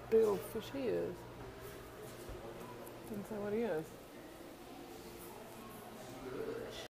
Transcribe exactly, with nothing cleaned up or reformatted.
big old fish he is. Didn't say what he is.